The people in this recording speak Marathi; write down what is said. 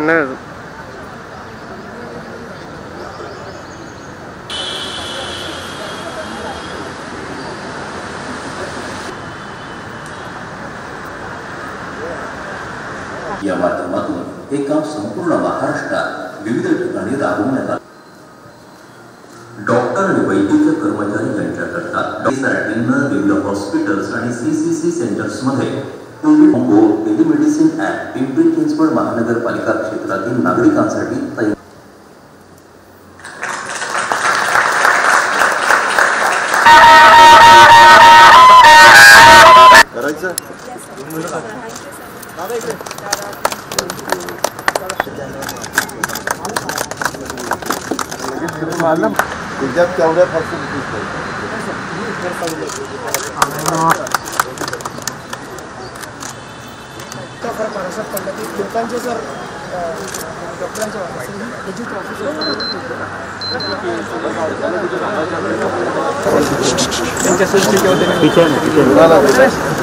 नाही या माध्यमातून हे काम संपूर्ण महाराष्ट्रात विविध ठिकाणी राबवण्यात आले. डॉक्टर आणि वैद्यकीय कर्मचारी यांच्याकरता विविध हॉस्पिटल्स आणि CCC सेंटर्समध्ये Covid telemedicine app Pimpri Chinchwad महानगरपालिका क्षेत्रातील नागरिकांसाठी तयार तुझ्यात तेवढ्या फॅसिलिटीज फरक असं पडलं की लोकांचे जर डॉक्टरांच्या ऑफिस